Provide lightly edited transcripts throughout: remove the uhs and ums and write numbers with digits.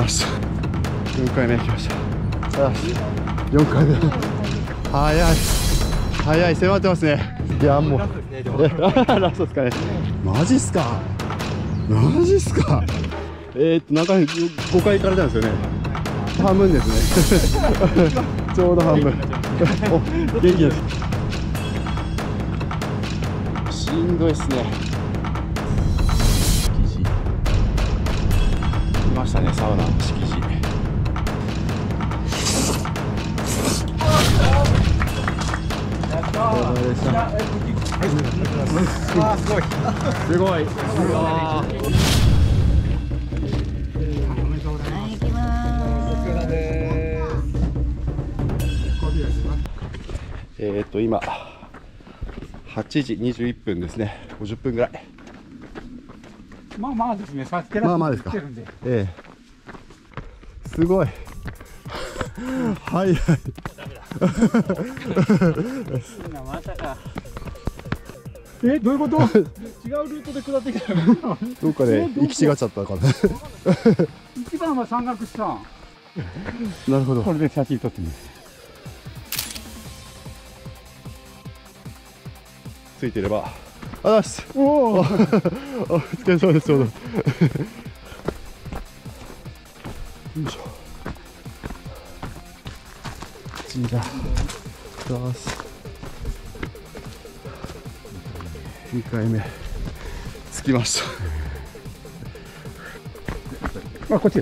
ました。4回目来ました。4回目。早い。早い、迫ってますね。いや、もう。ラストですかね。マジっすか。マジっすか。中に5回行かれたんですよね。半分ですね。ちょうど半分。お、元気です。しんどいっすね。敷地。来ましたね、サウナ敷地。すごい。今8時21分ですね。50分ぐらい。 まあまあですね。さっきまあまあですか。すごい。早い。 まさか。どういうこと？違うルートで下ってきたよ。 どっかで行き違っちゃったからね。 一番は山岳さん。 なるほど。 これで写真撮ってみる。 ついてれば。あ、おお。お疲れ様です。ちょうど。よいしょ。じゃあ。2回目着きました。 あ、こっちです。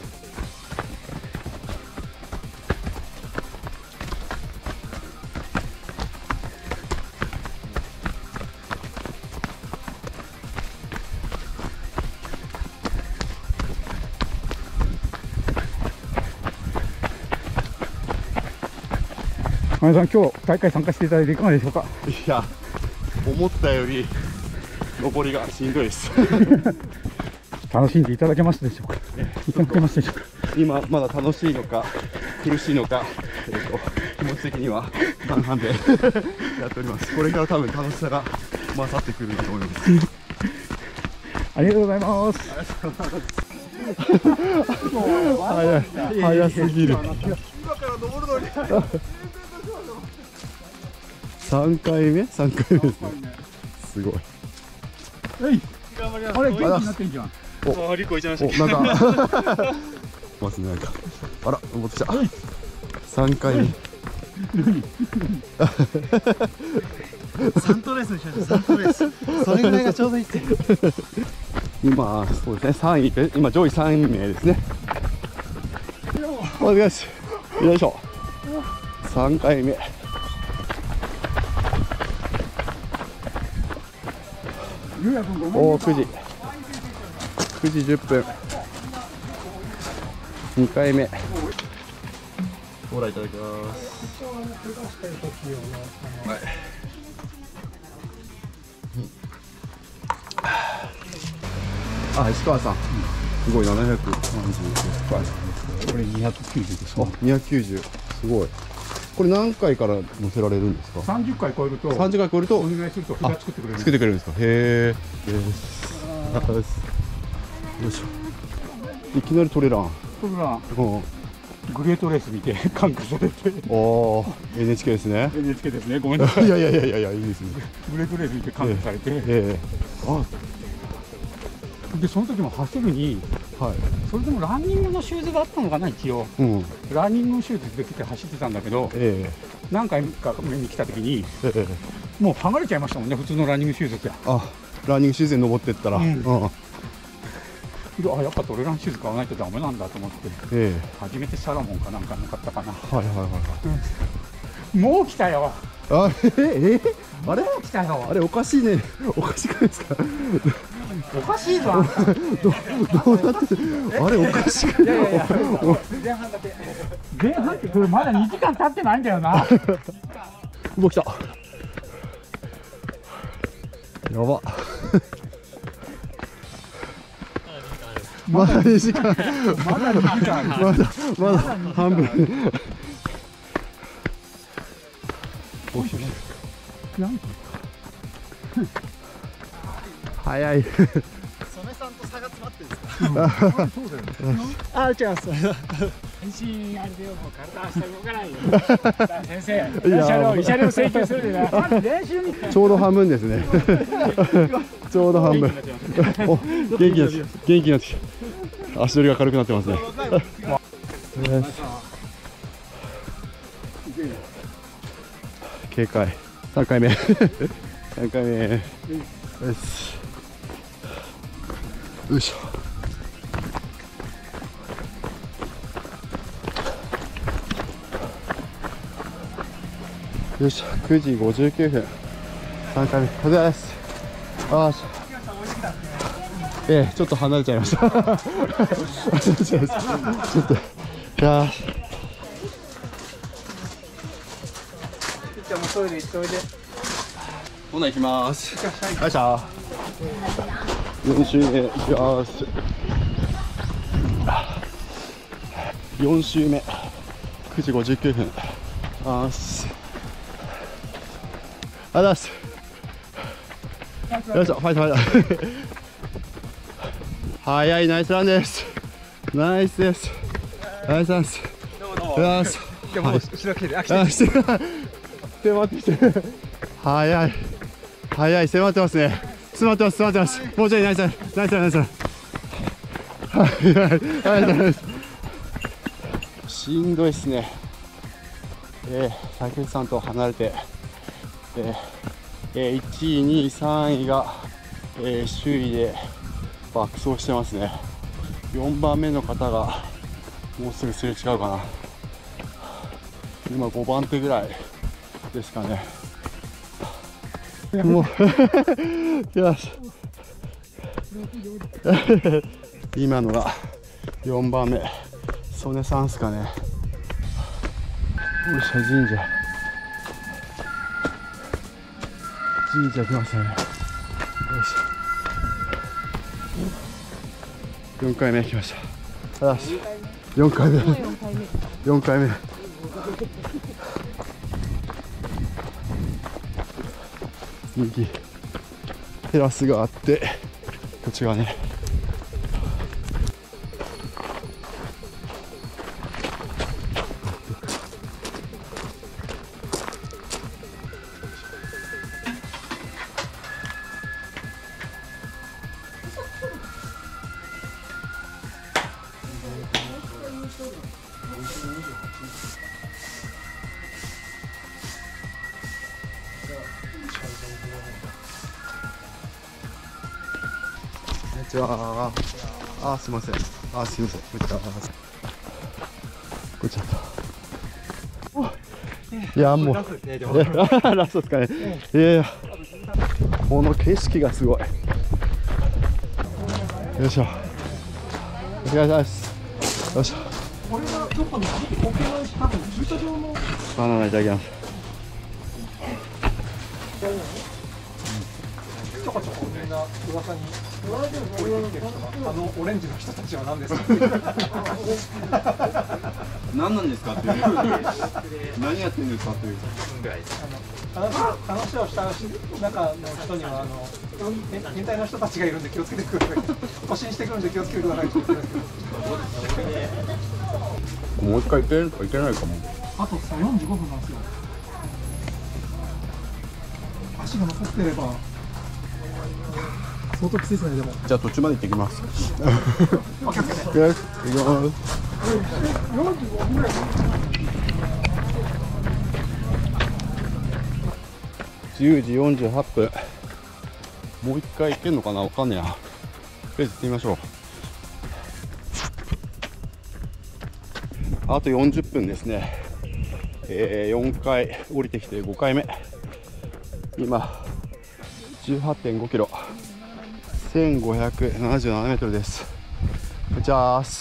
前田さん、今日大会参加していただいていかがでしょうか。 いや、思ったより登りがしんどいです。 楽しんでいただけましたでしょうか。いただけましたでしょうか。 今まだ楽しいのか苦しいのか、気持ち的には半々でやっております。これから多分楽しさが勝ってくると思います。 ありがとうございます。 早すぎる。 今から登るのに 3回目ですね。すごい。 あれ、元気になってんじゃん。 お、リコいちゃいました。 なんかますね、なんか。あら、登ってきた。3回目。 3トレースにしましょう。3トレース。それぐらいがちょうどいいって。 今、そうですね、3位で、今上位3名ですね。お願いします。よいしょ。3回目。おお、9時10分。2回目。ご覧いただきます。はい。あ、石川さん。すごい、730。これ290です。 あ、290。すごい。これ何回から乗せられるんですか。 30回超えると。 30回超えると。 お願いすると、札作ってくれる。 作ってくれるんですか。へえ。よいしょ。いきなりトレラン。 トレラン。グレートレース見て感化されて。 おお、NHK ですね。 NHK ですね。ごめんなさい。 いやいやいやいやいいですね。 グレートレース見て感化されて。 あ。 でその時も走るに、はい、それでもランニングのシューズがあったのかな一応、ランニングのシューズできて走ってたんだけど、何回か目に来た時に、もう剥がれちゃいましたもんね、普通のランニングシューズって。 あ、ランニングシューズに登ってったら、やっぱトレランシューズ買わないとダメなんだと思って、初めてサラモンかなんかなかったかな。もう来たよ。 あれ来たよ。 あれおかしいね。おかしくないですか。 おかしいぞ。 どうなってあれおかしくない。 前半だけ。前半ってこれまだ2時間経ってないんだよな。 うわ、来た。やば。まだ2時間。まだ2時間。まだ半分。早い。 曽根さんと差が詰まってるんですか。 あ、違います。 全身あれでよ、もう体明日動かないよ。先生、慰謝料請求するでな。まず練習に。 ちょうど半分ですね。ちょうど半分。お、元気です。元気になってきた。足取りが軽くなってますね。警戒。3回目。3回目。よし。よいしょ。よし、9時59分。3回目。お疲れ様です。ああ、ちょっと離れちゃいました。ちょっと、いやトイレ行っておいで。 ほな行きます。よいしょ。4周目行きます。4周目。9時59分。あーあざっす。よいしょ、ファイトファイト。早い、ナイスランです。ナイスです。ナイスランです。よし。 でも、後ろ来てる。 迫ってきてる。早い。早い、迫ってますね。詰まってます、詰まってます。もうちょい、ナイスラン、ナイスラン、ナイスラン。早い。しんどいっすね。竹内さんと離れて。1位、2位、3位が、首位で爆走してますね。4番目の方がもうすぐすれ違うかな。今5番手ぐらいですかね。もうよし。今のが4番目、曽根さんですかね。よいしょ、神社。神社来ましたね。よいしょ。4回目来ました。よし。4回目。4回目。右。テラスがあって、こっち側ね。こんにちは。あ、すみません。あ、すみません。こんにちは。こっちだった。いや、もう。ラストですかね。いやいや。この景色がすごい。よいしょ。お願いします。よいしょ。バナナいただきます。 ちょこちょこみんな噂に置いてきてる人が、オレンジの人たちは何ですか。 何なんですかっていう。何やってるんですかっていう。 話をした中の人には変態の人たちがいるんで気をつけてください。突進してくるんで気をつけてくださいって言ってるんですけど。 もう一回行けるか行けないかも。 あとさ45分なんですよ。足が残ってれば相当きついですね。でもじゃあ途中まで行ってきます。 お気をつけて。 行きます。10時48分。もう一回行けるのかな、わかんねえな。とりあえず行ってみましょう。あと40分ですね。4回降りてきて5回目。今 18.5 キロ、1577メートルです。じゃあ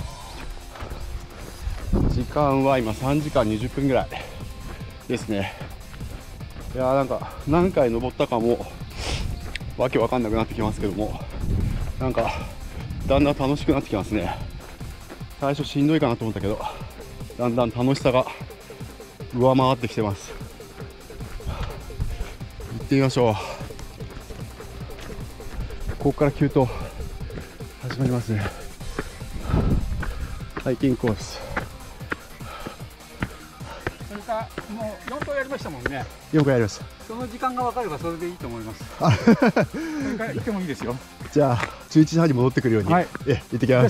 時間は今3時間20分ぐらいですね。いやー、なんか何回登ったかもわけわかんなくなってきますけども、なんかだんだん楽しくなってきますね。最初しんどいかなと思ったけど、だんだん楽しさが上回ってきてます。行ってみましょう。ここから急登始まりますね。ハイキングコース。 それかもう4回やりましたもんね。 4回やりました。 その時間が分かればそれでいいと思います。それから行ってもいいですよ。 じゃあ11時半に戻ってくるように、 はい、 行ってきます。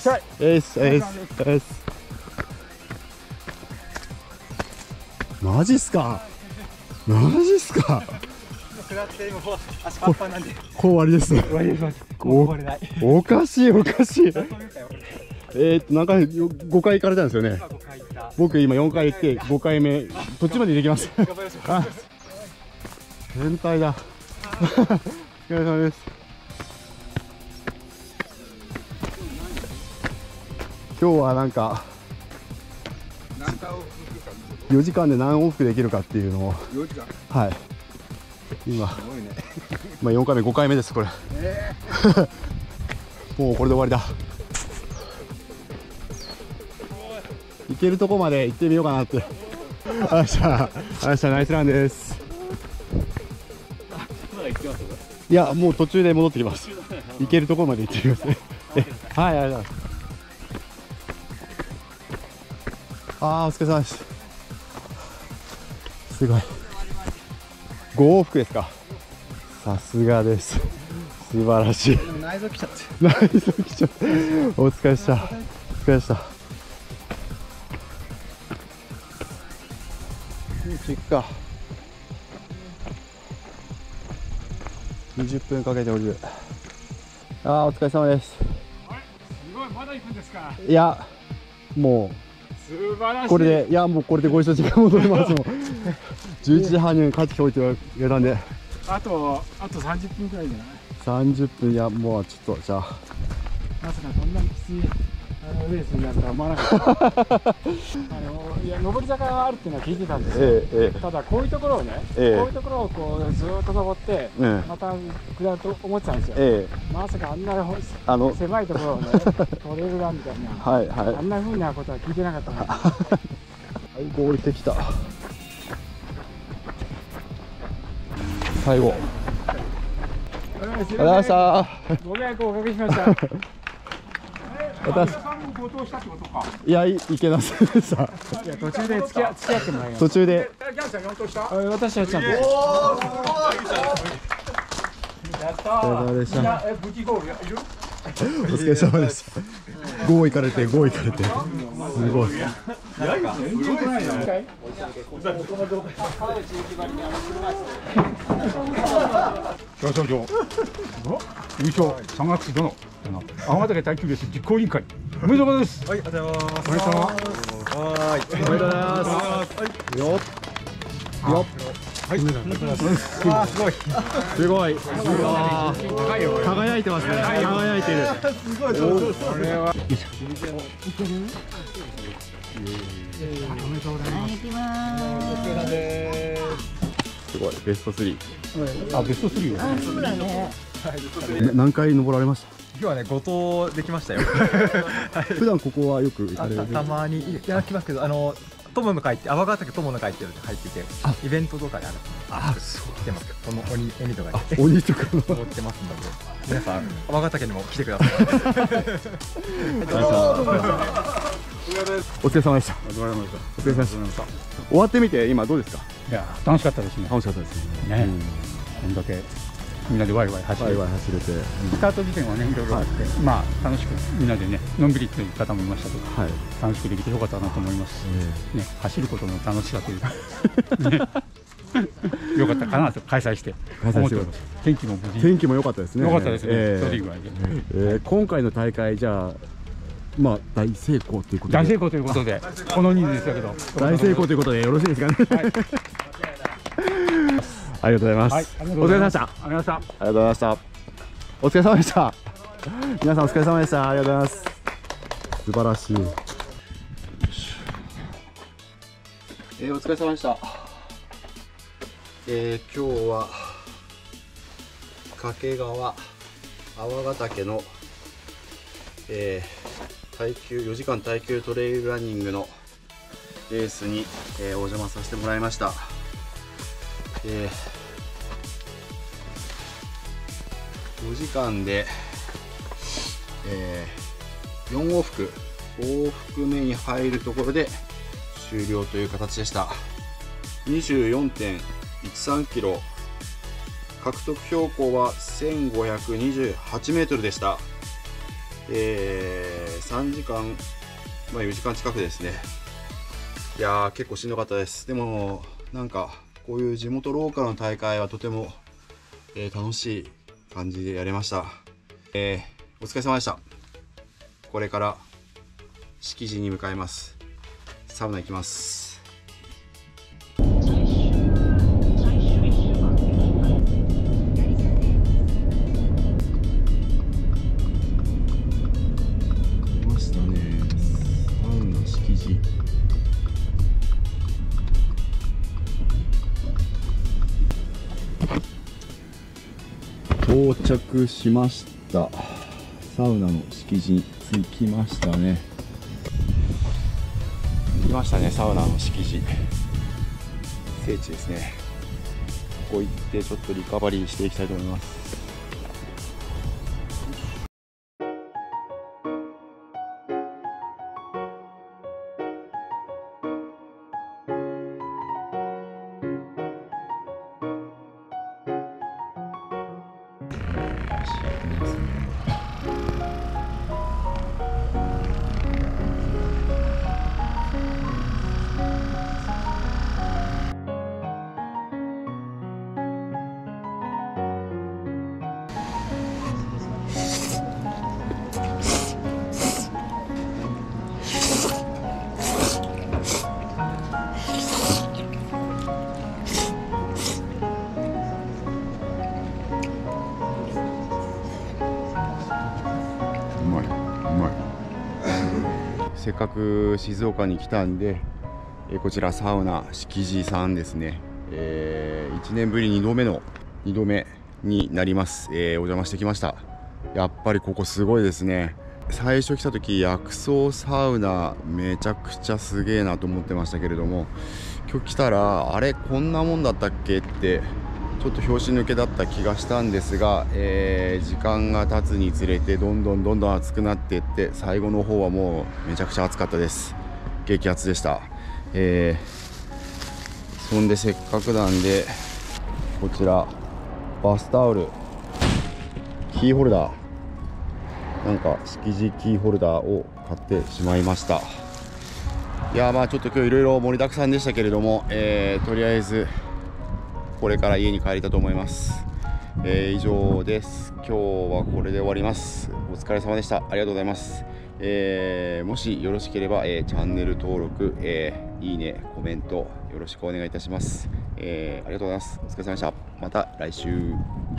マジっすか。マジっすか。 足パンパンなんで。 こう終わりです。おかしいおかしい。なんか5回行かれたんですよね。僕今4回行って5回目途中までできます。変態だ。お疲れ様です。今日はなんか4時間で何往復できるかっていうのを、はい、今4回目5回目ですこれ。もうこれで終わりだ。行けるとこまで行ってみようかなって。明日ナイスランです。いやもう途中で戻ってきます。行けるところまで行ってきますね。はい、ありがとうございます。お疲れ様です。すごい。5往復ですか。さすがです。素晴らしい。 内臓来ちゃって。 内臓来ちゃって。お疲れでした。お疲れでした。行くか。20分かけて降りる。お疲れ様です。 すごい、まだ行くんですか。 いやもう素晴らしい。 これで、いやもうこれでご一緒時間戻りますもん。11時半に帰ってきておいて言われたんで、 あと30分くらいじゃない。 30分。いやもうちょっとじゃあまさかこんなにきついレースになるとは思わなかった。いや上り坂があるっていうのは聞いてたんですよ。ただこういうところをね、こういうところをこうずーっと登って、また下ると思ってたんですよ。まさかあんな狭いところをねトレイルランみたいな、あんな風なことは聞いてなかったので。 降りてきた。最後ありがとうございました。ご迷惑をおかけしました。 いや、いけませんでした。 いや、途中で付き合ってもらいます。 途中で。 私はちゃんと。 やったー。お疲れ様でした。お疲れ様でした。5行かれて、5行かれて。すごい。 優勝山岳殿青ヶ岳耐久レース実行委員会おめでとうございます。 はい、ありがとうございます。 おめでとうございます。 はい、おめでとうございます。 よっ。よっ。 はい、すごい。 すごい。輝いてますね。輝いてる。 すごい。 これは。 おめでとうございます。すごい、ベスト3。 ベスト3よ。 そうだね。 何回登られました？ 今日はね、5投できましたよ。 普段ここはよく行かれる？ たまにいただきますけど、友の会って泡ヶ岳友の会って入ってて、イベントとかでそう来てます。この鬼とかで鬼とか登ってますので、皆さん泡ヶ岳にも来てください。 お疲れ様でした。お疲れ様でした。終わってみて今どうですか？ いや、楽しかったですね。 楽しかったですね。こんだけみんなでワイワイ走れて、スタート時点はね、いろいろあって、まあ楽しくみんなでね、のんびりという方もいましたけど、楽しくできてよかったなと思いますし、ね、走ることも楽しかったというか、よかったかなと開催して思っております。天気も無事。 天気も良かったですね。 良かったですね。それ以外で。 今回の大会じゃあ。まあ大成功ということで。 大成功ということで、この人数でしたけど。 大成功ということでよろしいですかね。ありがとうございます。お疲れ様でした。 ありがとうございました。 ありがとうございました。お疲れ様でした。皆さんお疲れ様でした。ありがとうございます。素晴らしい。お疲れ様でした。今日は掛川泡ヶ岳の4時間耐久トレイルランニングのレースに、お邪魔させてもらいました。4時間で、 4往復目に入るところで終了という形でした。 24.13 キロ、獲得標高は1528メートルでした。3時間、4時間近くですね。いやー、結構しんどかったです。でもなんかこういう地元ローカルの大会はとても、楽しい感じでやれました。お疲れ様でした。これから敷地に向かいます。サウナ行きます。到着しました。サウナの敷地に着きましたね。来ましたね、サウナの敷地。聖地ですね。ここ行ってちょっとリカバリーしていきたいと思います。せっかく静岡に来たんで、こちらサウナ敷地さんですね。1年ぶり2度目になります。お邪魔してきました。やっぱりここすごいですね。最初来た時薬草サウナめちゃくちゃすげえなと思ってましたけれども、今日来たらあれこんなもんだったっけってちょっと拍子抜けだった気がしたんですが、時間が経つにつれてどんどん暑くなっていって、最後の方はもうめちゃくちゃ暑かったです。激アツでした。そんでせっかくなんでこちらバスタオル、キーホルダー、なんか敷地キーホルダーを買ってしまいました。いやちょっと今日いろいろ盛りだくさんでしたけれども、とりあえずこれから家に帰りたいと思います。以上です。今日はこれで終わります。お疲れ様でした。ありがとうございます。もしよろしければ、チャンネル登録、いいね、コメントよろしくお願いいたします。ありがとうございます。お疲れ様でした。また来週。